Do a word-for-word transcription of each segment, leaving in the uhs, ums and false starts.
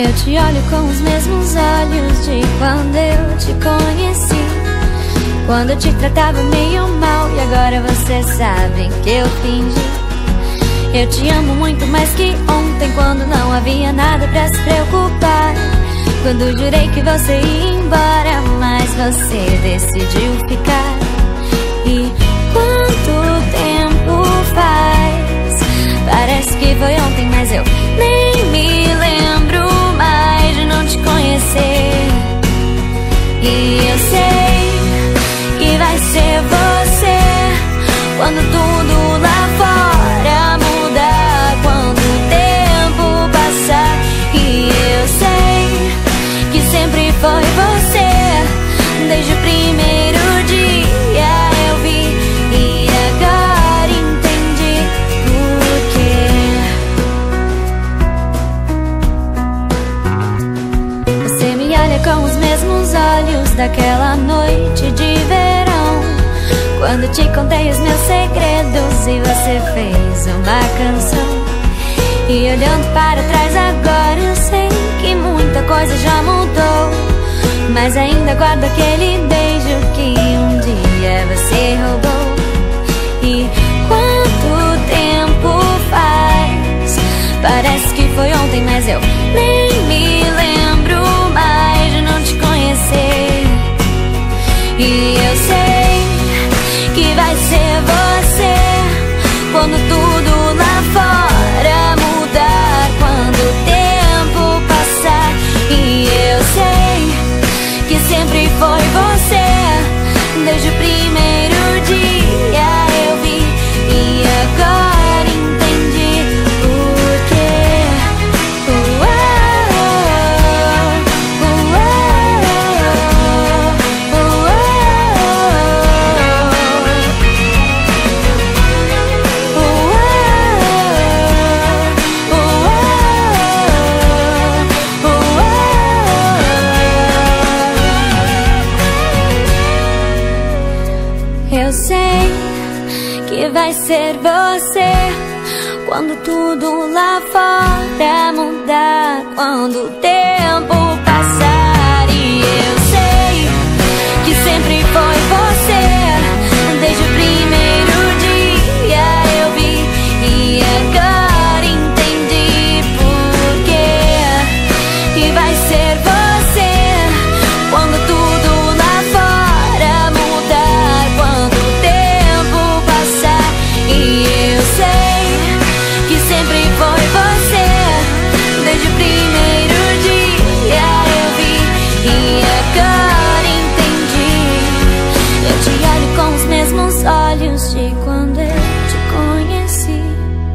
Eu te olho com os mesmos olhos de quando eu te conheci, quando eu te tratava meio mal e agora você sabe que eu fingi. Eu te amo muito mais que ontem, quando não havia nada pra se preocupar, quando jurei que você ia embora, mas você decidiu ficar. E quanto tempo faz? Parece que foi ontem, mas eu nem me lembro mais de não te conhecer. E eu sei que vai ser você quando tudo lá fora mudar, quando o tempo passar. E eu sei que sempre foi você, desde o primeiro dia eu vi e agora entendi por quê. Você me olha com os mesmos olhos daquela noite de verão, quando te contei os meus segredos e você fez uma canção. E olhando para trás agora eu sei que muita coisa já mudou, mas ainda guardo aquele beijo que um dia você roubou. E quanto tempo faz? Parece que foi ontem, mas eu nem me lembro mais de não te conhecer. E eu sei que vai ser você quando tudo lá fora mudar, quando o tempo passar. E eu sei que sempre foi você, desde o primeiro dia eu vi e agora entendi por quê. Uh, uh, uh, uh, uh, uh, Eu sei que vai ser você quando tudo lá fora mudar, quando o tempo passar. E eu sei que sempre foi você, desde o primeiro dia eu vi e agora entendi por quê. E vai ser você quando tudo lá fora mudar, quando o tempo passar. E eu sei que sempre foi você, desde o primeiro dia eu vi e agora entendi. Eu te olho com os mesmos olhos de quando eu te conheci.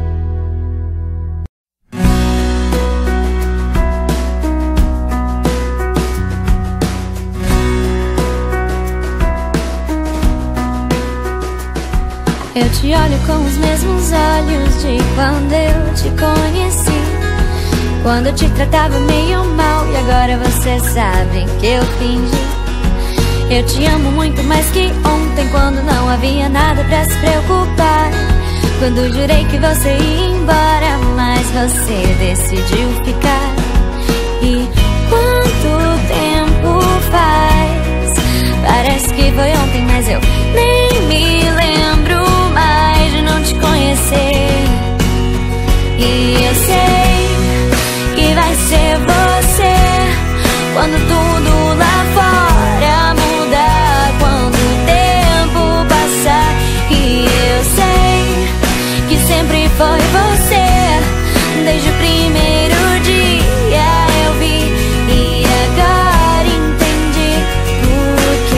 Eu te olho com os mesmos olhos de quando eu te conheci, quando eu te tratava meio mal e agora você sabe que eu fingi. Eu te amo muito mais que ontem, quando não havia nada pra se preocupar, quando jurei que você ia embora, mas você decidiu ficar. E quanto tempo faz? Parece que foi ontem, mas eu nem me lembro mais de não te conhecer. E eu sei que vai ser você quando tudo lá fora mudar, quando o tempo passar. E eu sei que sempre foi você, desde o primeiro dia eu vi e agora entendi por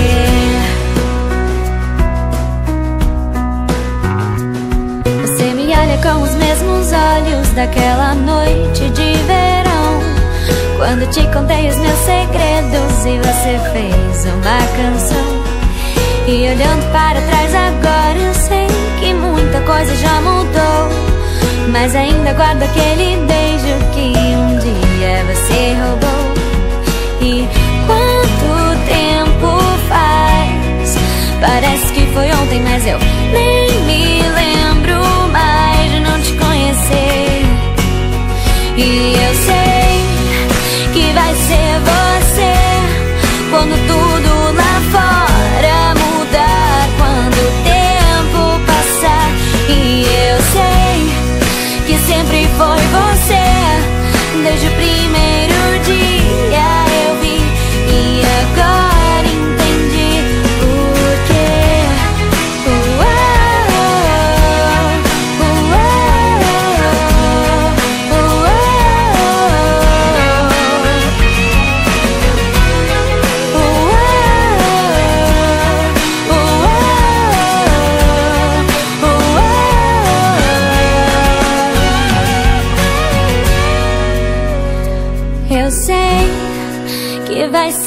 quê. Você me olha com os mesmos olhos daquela noite de verão, quando te contei os meus segredos e você fez uma canção. E olhando para trás agora eu sei que muita coisa já mudou, mas ainda guardo aquele beijo que um dia você roubou. E quanto tempo faz? Parece que foi ontem, mas eu nem me lembro mais de não te conhecer. E eu sei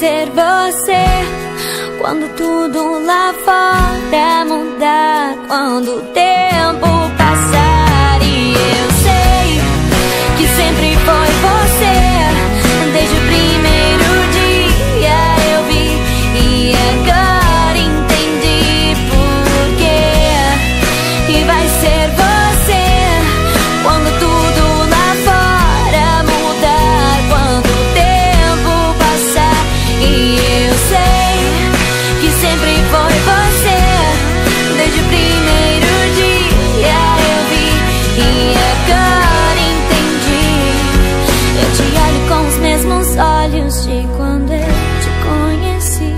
ser você quando tudo lá fora mudar, quando o tempo passar. E eu sei que sempre foi você, desde o primeiro dia eu vi e agora entendi por quê. E vai ser você quando tudo lá fora mudar, quando o tempo passar. E eu sei que sempre foi você, desde o primeiro dia eu vi e agora entendi. Eu te olho com os mesmos olhos de quando eu te conheci.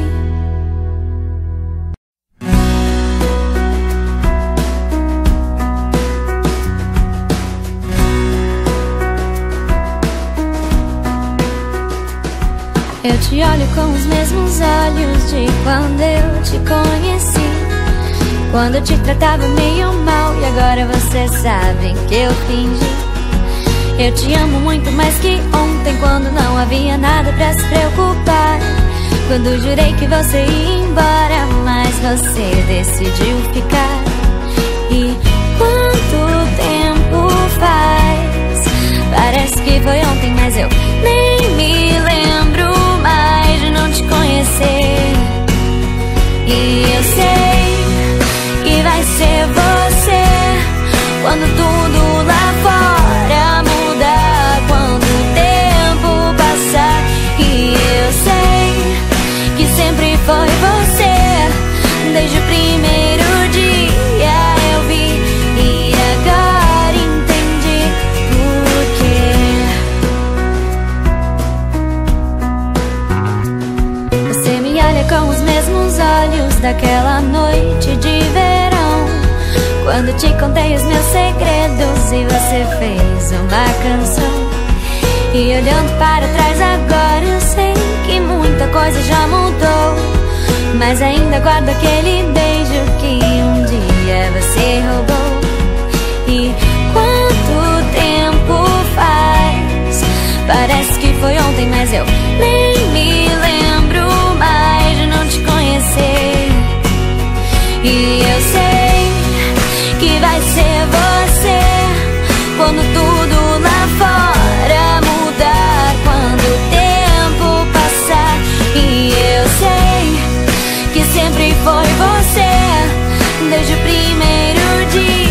Eu te olho com os mesmos olhos de quando eu te conheci, quando eu te tratava meio mal e agora você sabe que eu fingi. Eu te amo muito mais que ontem, quando não havia nada pra se preocupar, quando jurei que você ia embora, mas você decidiu ficar. E quanto tempo faz? Parece que foi ontem, mas eu nem me lembro mais de não te conhecer. E eu sei que vai ser você quando tudo lá fora mudar, quando o tempo passar. E eu sei que sempre foi você, desde o primeiro dia eu vi e agora entendi por quê. Você me olha com os mesmos olhos daquela noite de verão, quando te contei os meus segredos e você fez uma canção. E olhando para trás agora eu sei que muita coisa já mudou, mas ainda guardo aquele beijo que um dia você roubou. E quanto tempo faz? Parece que foi ontem, mas eu nem me lembro mais de não te conhecer. E eu sei que vai ser você quando tudo lá fora mudar, quando o tempo passar. E eu sei que sempre foi você, desde o primeiro dia